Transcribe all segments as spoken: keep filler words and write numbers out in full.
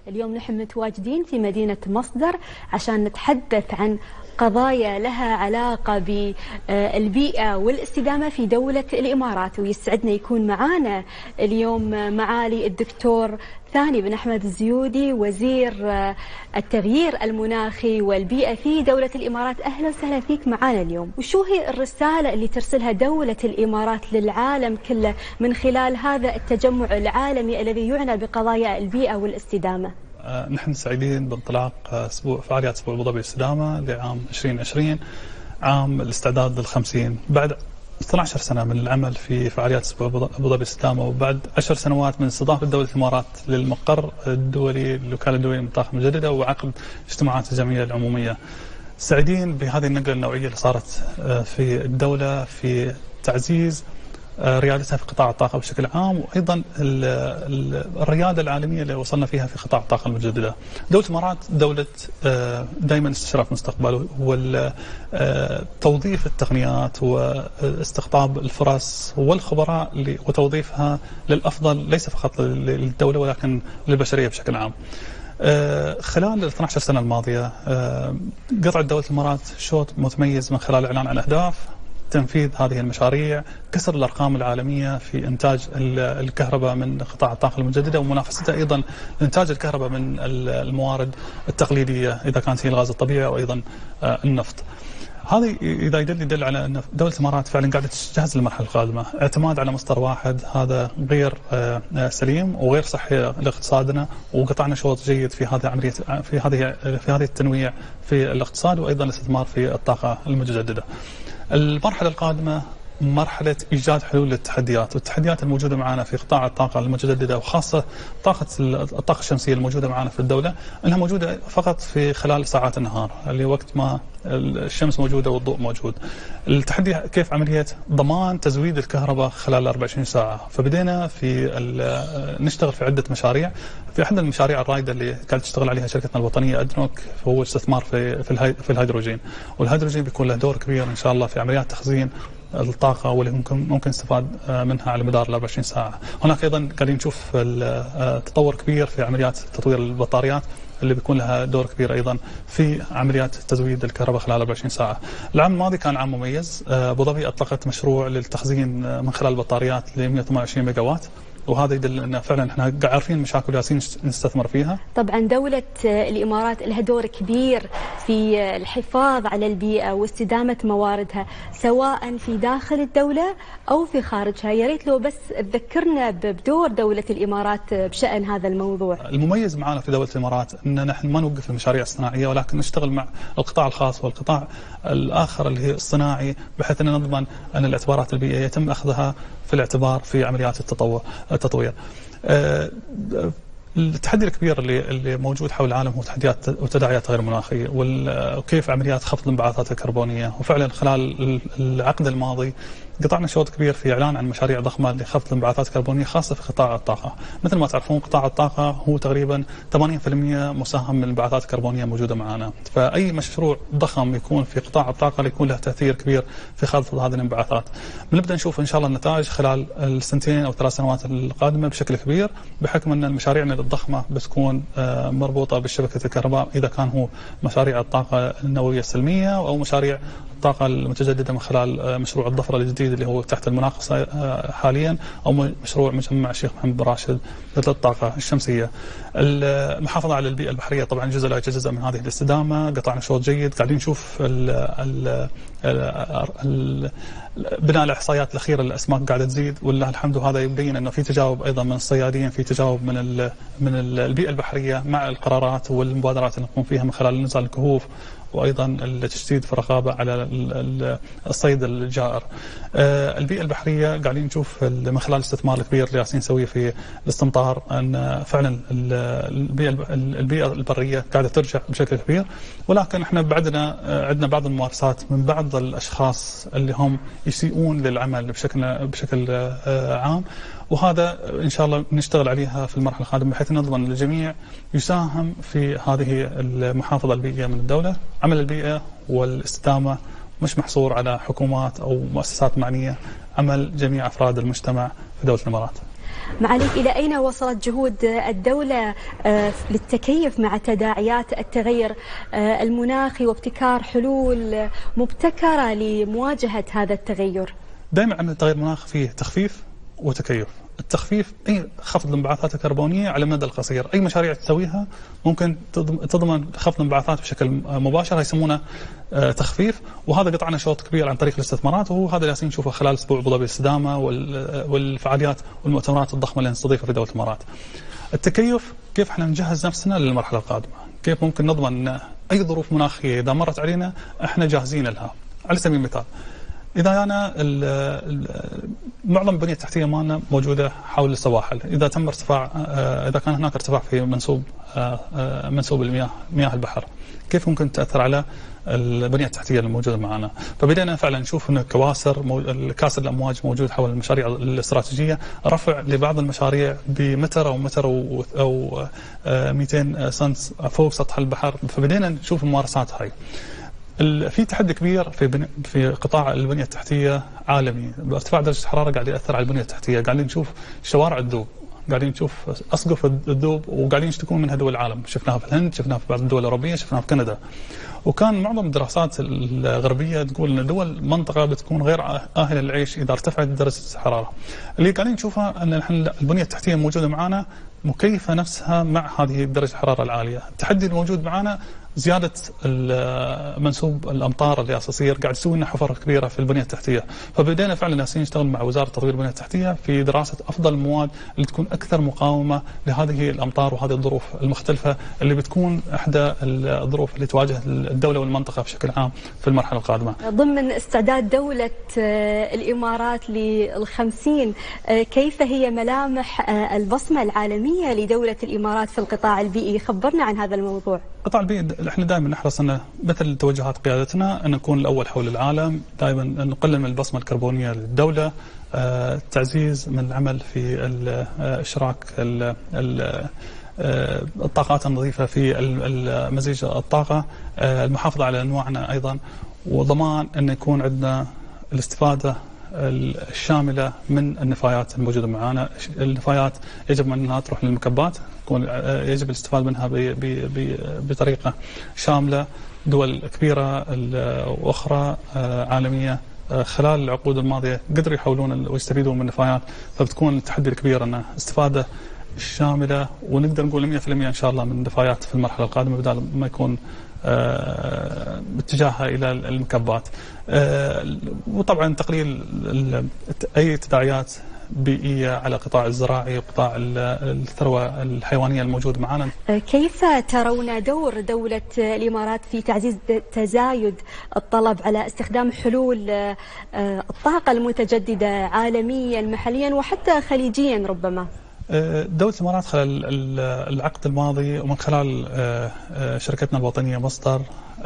اليوم نحن متواجدين في مدينة مصدر عشان نتحدث عن قضايا لها علاقة بالبيئة والاستدامة في دولة الإمارات، ويسعدنا يكون معانا اليوم معالي الدكتور ثاني بن أحمد الزيودي وزير التغيير المناخي والبيئة في دولة الإمارات. أهلا وسهلا فيك معانا اليوم. وشو هي الرسالة اللي ترسلها دولة الإمارات للعالم كله من خلال هذا التجمع العالمي الذي يعنى بقضايا البيئة والاستدامة؟ نحن سعيدين بانطلاق اسبوع فعاليات اسبوع ابو ظبي للاستدامه لعام ألفين وعشرين، عام الاستعداد للخمسين، بعد اثنتي عشرة سنه من العمل في فعاليات اسبوع ابو ظبي للاستدامه، وبعد عشر سنوات من استضافه دوله الامارات للمقر الدولي للوكاله الدوليه للطاقه المتجدده وعقد اجتماعات الجمعيه العموميه. سعيدين بهذه النقله النوعيه اللي صارت في الدوله في تعزيز ريادتها في قطاع الطاقة بشكل عام، وأيضا الريادة العالمية اللي وصلنا فيها في قطاع الطاقة المتجددة. دولة الإمارات دولة دائما استشراف مستقبل، وتوظيف التقنيات واستقطاب الفرص والخبراء وتوظيفها للأفضل ليس فقط للدولة ولكن للبشرية بشكل عام. خلال ال اثنتي عشرة سنة الماضية قطعت دولة الإمارات شوط متميز من خلال الإعلان عن أهداف تنفيذ هذه المشاريع، كسر الأرقام العالمية في إنتاج الكهرباء من قطاع الطاقة المتجددة، ومنافستها أيضا إنتاج الكهرباء من الموارد التقليدية إذا كانت هي الغاز الطبيعي أو أيضا النفط. هذا إذا يدل يدل على أن دولة الإمارات فعلا قاعدة تجهز للمرحلة القادمة. اعتماد على مصدر واحد هذا غير سليم وغير صحي لاقتصادنا، وقطعنا شوط جيد في هذه عملية في هذه في هذه التنويع في الاقتصاد وأيضا الاستثمار في الطاقة المتجددة. المرحلة القادمة مرحلة إيجاد حلول للتحديات، والتحديات الموجودة معنا في قطاع الطاقة المتجددة وخاصة طاقة الطاقة الشمسية الموجودة معنا في الدولة، أنها موجودة فقط في خلال ساعات النهار اللي وقت ما الشمس موجودة والضوء موجود. التحدي كيف عملية ضمان تزويد الكهرباء خلال أربعة وعشرين ساعة، فبدينا في نشتغل في عدة مشاريع. في أحد المشاريع الرائدة اللي كانت تشتغل عليها شركتنا الوطنية أدنوك هو استثمار في في الهيدروجين، والهيدروجين بيكون له دور كبير إن شاء الله في عمليات تخزين الطاقة واللي ممكن ممكن استفاد منها على مدار ال أربعة وعشرين ساعة. هناك أيضا قاعدين نشوف تطور كبير في عمليات تطوير البطاريات اللي بيكون لها دور كبير أيضا في عمليات تزويد الكهرباء خلال أربعة وعشرين ساعة. العام الماضي كان عام مميز. أبو ظبي أطلقت مشروع للتخزين من خلال البطاريات ل مئة وثمانية وعشرين ميجا وات، وهذا يدل ان فعلا احنا عارفين مشاكل ياسين نستثمر فيها. طبعا دولة الامارات لها دور كبير في الحفاظ على البيئة واستدامة مواردها سواء في داخل الدولة او في خارجها، يا ريت لو بس تذكرنا بدور دولة الامارات بشأن هذا الموضوع. المميز معنا في دولة الامارات ان نحن ما نوقف المشاريع الصناعية ولكن نشتغل مع القطاع الخاص والقطاع الاخر اللي هي الصناعي، بحيث ان نضمن ان الاعتبارات البيئية يتم اخذها في الاعتبار في عمليات التطور التطوير. التحدي الكبير اللي اللي موجود حول العالم هو تحديات وتداعيات غير مناخيه، وكيف عمليات خفض الانبعاثات الكربونيه. وفعلا خلال العقد الماضي قطعنا شوط كبير في اعلان عن مشاريع ضخمه لخفض الانبعاثات الكربونيه خاصه في قطاع الطاقه. مثل ما تعرفون قطاع الطاقه هو تقريبا ثمانين بالمئة مساهم من الانبعاثات الكربونيه موجوده معنا، فاي مشروع ضخم يكون في قطاع الطاقه يكون له تاثير كبير في خفض هذه الانبعاثات. بنبدا نشوف ان شاء الله النتائج خلال السنتين او ثلاث سنوات القادمه بشكل كبير، بحكم ان مشاريعنا الضخمه بتكون مربوطه بشبكه الكهرباء اذا كان هو مشاريع الطاقه النوويه السلميه او مشاريع الطاقه المتجدده من خلال مشروع الظفره الجديد اللي هو تحت المناقصه حاليا، او مشروع مجمع الشيخ محمد بن راشد للطاقه الشمسيه. المحافظه على البيئه البحريه طبعا جزء لا يتجزا من هذه الاستدامه، قطعنا شوط جيد، قاعدين نشوف ال ال ال بناء الاحصائيات الاخيره الاسماك قاعده تزيد ولله الحمد، وهذا يبين انه في تجاوب ايضا من الصيادين، في تجاوب من ال من البيئه البحريه مع القرارات والمبادرات اللي نقوم فيها من خلال نزال الكهوف وايضا التشديد في الرقابه على الصيد الجائر. البيئه البحريه قاعدين نشوف من خلال الاستثمار الكبير اللي جالسين نسويه في الاستمطار ان فعلا البيئه البيئه البريه قاعده ترجع بشكل كبير، ولكن احنا بعدنا عندنا بعض الممارسات من بعض الاشخاص اللي هم يسيئون للعمل بشكل بشكل عام، وهذا ان شاء الله نشتغل عليها في المرحله القادمه بحيث نضمن الجميع يساهم في هذه المحافظه البيئيه من الدوله. عمل البيئه والاستدامه مش محصور على حكومات او مؤسسات معنيه، عمل جميع افراد المجتمع في دوله الامارات. معاليك، إلى أين وصلت جهود الدولة للتكيف مع تداعيات التغير المناخي وابتكار حلول مبتكرة لمواجهة هذا التغير؟ دائما عندنا التغير المناخي فيه تخفيف وتكيف. التخفيف أي خفض الانبعاثات الكربونية على المدى القصير، أي مشاريع تسويها ممكن تضمن خفض الانبعاثات بشكل مباشر، يسمونه تخفيف. وهذا قطعنا شوط كبير عن طريق الاستثمارات، وهو هذا اللي نشوفه خلال أسبوع أبو ظبي الاستدامة والفعاليات والمؤتمرات الضخمة اللي نستضيفها في دولة الإمارات. التكيف كيف احنا نجهز نفسنا للمرحلة القادمة، كيف ممكن نضمن أن أي ظروف مناخية إذا مرت علينا احنا جاهزين لها. على سبيل المثال، إذا أنا معظم البنية التحتية مالنا موجودة حول السواحل، إذا تم ارتفاع إذا كان هناك ارتفاع في منسوب منسوب المياه مياه البحر، كيف ممكن تأثر على البنية التحتية الموجودة معنا؟ فبدينا فعلا نشوف أن كواسر كاسر الأمواج موجود حول المشاريع الاستراتيجية، رفع لبعض المشاريع بمتر أو متر أو مئتين سنت فوق سطح البحر. فبدينا نشوف الممارسات هاي. في تحدي كبير في في قطاع البنيه التحتيه عالمي، بارتفاع درجه الحراره قاعد ياثر على البنيه التحتيه، قاعدين نشوف شوارع الذوب، قاعدين نشوف اسقف الذوب، وقاعدين يشتكون منها دول العالم، شفناها في الهند، شفناها في بعض الدول الاوروبيه، شفناها في كندا. وكان معظم الدراسات الغربيه تقول ان دول المنطقه بتكون غير اهله للعيش اذا ارتفعت درجه الحراره. اللي قاعدين نشوفها ان البنيه التحتيه الموجوده معنا مكيفه نفسها مع هذه درجه الحراره العاليه. التحدي الموجود معنا زيادة منسوب الأمطار اللي يصير، قاعد يسوي لنا حفر كبيرة في البنية التحتية. فبدينا فعلا ناسين نشتغل مع وزارة تطوير البنية التحتية في دراسة أفضل المواد اللي تكون أكثر مقاومة لهذه الأمطار وهذه الظروف المختلفة اللي بتكون إحدى الظروف اللي تواجه الدولة والمنطقة بشكل عام في المرحلة القادمة. ضمن استعداد دولة الإمارات للخمسين، كيف هي ملامح البصمة العالمية لدولة الإمارات في القطاع البيئي؟ خبرنا عن هذا الموضوع. القطاع البيئي احنا دائما نحرص ان مثل توجهات قيادتنا ان نكون الاول حول العالم، دائما نقلل من البصمه الكربونيه للدوله، آه، تعزيز من العمل في اشراك الطاقات النظيفه في مزيج الطاقه، آه، المحافظه على انواعنا ايضا، وضمان ان يكون عندنا الاستفاده الشامله من النفايات الموجوده معنا. النفايات يجب انها تروح للمكبات، يكون يجب الاستفاده منها بطريقه شامله. دول كبيره واخرى عالميه خلال العقود الماضيه قدروا يحولون ويستفيدون من النفايات، فبتكون التحدي الكبير ان استفاده الشامله، ونقدر نقول مئة بالمئة ان شاء الله من النفايات في المرحله القادمه بدل ما يكون باتجاهها الى المكبات. وطبعا تقليل اي تداعيات بيئيه على القطاع الزراعي وقطاع الثروه الحيوانيه الموجود معنا. كيف ترون دور دوله الامارات في تعزيز تزايد الطلب على استخدام حلول الطاقه المتجدده عالميا محليا وحتى خليجيا ربما؟ دولة الإمارات خلال العقد الماضي ومن خلال شركتنا الوطنية مصدر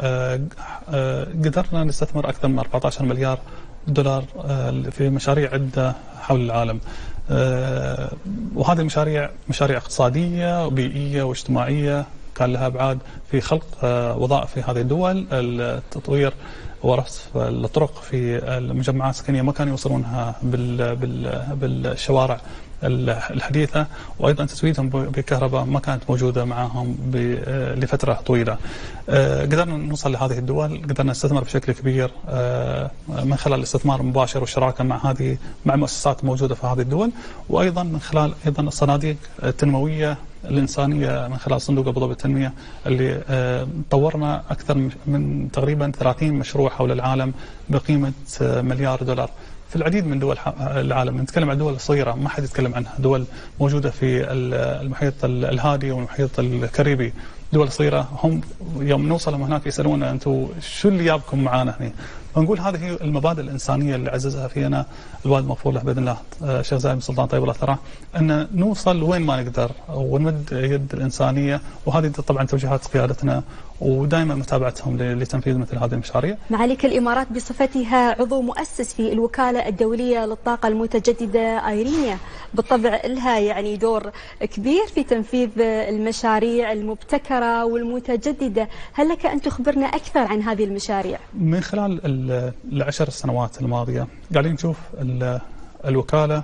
قدرنا نستثمر أكثر من أربعة عشر مليار دولار في مشاريع عدة حول العالم، وهذه المشاريع مشاريع اقتصادية وبيئية واجتماعية كان لها أبعاد في خلق وظائف في هذه الدول، التطوير ورصف الطرق في المجمعات السكنية ما كانوا يوصلونها بالشوارع الحديثة، وأيضا تسويتهم بالكهرباء ما كانت موجودة معهم لفترة طويلة. قدرنا نوصل لهذه الدول، قدرنا نستثمر بشكل كبير من خلال الاستثمار المباشر والشراكة مع هذه مع المؤسسات الموجودة في هذه الدول، وأيضا من خلال أيضا الصناديق التنموية الإنسانية من خلال صندوق أبو ظبي التنمية اللي طورنا أكثر من تقريبا ثلاثين مشروع حول العالم بقيمة مليار دولار في العديد من دول العالم. نتكلم عن دول صغيرة ما حد يتكلم عنها، دول موجودة في المحيط الهادي والمحيط الكاريبي، دول صغيرة. هم يوم نوصل هناك يسألونا أنتم شو اللي جابكم معانا هنا؟ فنقول هذه المبادئ الإنسانية اللي عززها فينا الوالد مغفور له بإذن الله الشيخ زايد بن سلطان طيب الله ثراه، أن نوصل وين ما نقدر ونمد يد الإنسانية، وهذه طبعا توجيهات قيادتنا ودائما متابعتهم لتنفيذ مثل هذه المشاريع. معاليك الإمارات بصفتها عضو مؤسس في الوكالة الدولية للطاقة المتجددة ايرينيا بالطبع لها يعني دور كبير في تنفيذ المشاريع المبتكرة والمتجددة، هل لك أن تخبرنا أكثر عن هذه المشاريع؟ من خلال العشر سنوات الماضية قاعدين نشوف الوكالة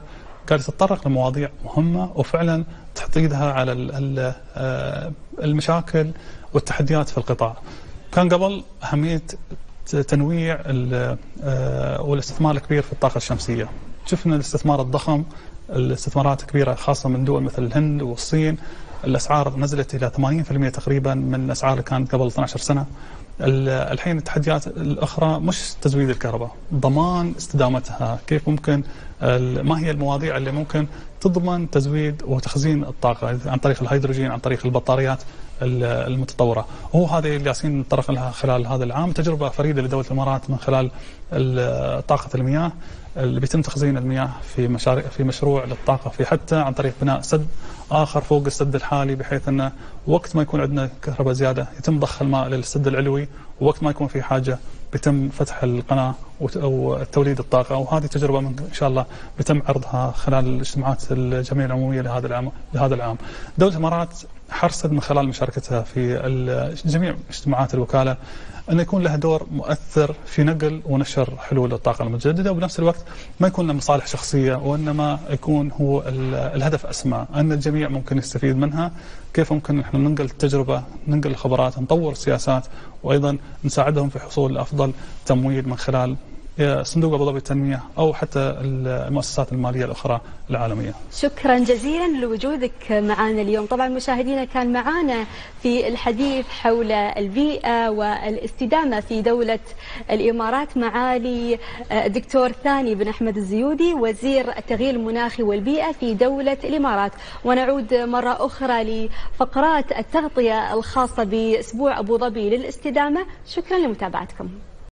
قاعد تتطرق لمواضيع مهمة وفعلا تحط ايدها على المشاكل والتحديات في القطاع. كان قبل أهمية تنويع والاستثمار الكبير في الطاقة الشمسية. شفنا الاستثمار الضخم، الاستثمارات كبيرة خاصة من دول مثل الهند والصين، الأسعار نزلت إلى ثمانين بالمئة تقريبا من الأسعار اللي كانت قبل اثنتي عشرة سنة. الحين التحديات الأخرى مش تزويد الكهرباء، ضمان استدامتها، كيف ممكن، ما هي المواضيع اللي ممكن تضمن تزويد وتخزين الطاقة عن طريق الهيدروجين، عن طريق البطاريات المتطورة. وهو هذه اللي جالسين نتطرق لها خلال هذا العام، تجربة فريدة لدولة الإمارات من خلال طاقة المياه اللي بيتم تخزين المياه في مشاريع في مشروع للطاقة، في حتى عن طريق بناء سد آخر فوق السد الحالي، بحيث أنه وقت ما يكون عندنا كهرباء زيادة يتم ضخ الماء للسد العلوي، ووقت ما يكون في حاجة بيتم فتح القناة وتوليد الطاقة. وهذه تجربة من إن شاء الله بيتم عرضها خلال الاجتماعات الجمعية العمومية لهذا العام لهذا العام. دولة الإمارات حرصت من خلال مشاركتها في جميع اجتماعات الوكالة أن يكون لها دور مؤثر في نقل ونشر حلول الطاقة المتجددة، وبنفس الوقت ما يكون له مصالح شخصية، وإنما يكون هو الهدف أسمى، أن الجميع ممكن يستفيد منها. كيف ممكن نحن ننقل التجربة، ننقل الخبرات، نطور السياسات، وأيضا نساعدهم في حصول لأفضل تمويل من خلال صندوق أبو ظبي التنمية أو حتى المؤسسات المالية الأخرى العالمية. شكرا جزيلا لوجودك معنا اليوم. طبعا مشاهدينا كان معنا في الحديث حول البيئة والاستدامة في دولة الإمارات معالي الدكتور ثاني بن أحمد الزيودي، وزير التغيير المناخي والبيئة في دولة الإمارات. ونعود مرة أخرى لفقرات التغطية الخاصة بأسبوع أبو ظبي للاستدامة. شكرا لمتابعتكم.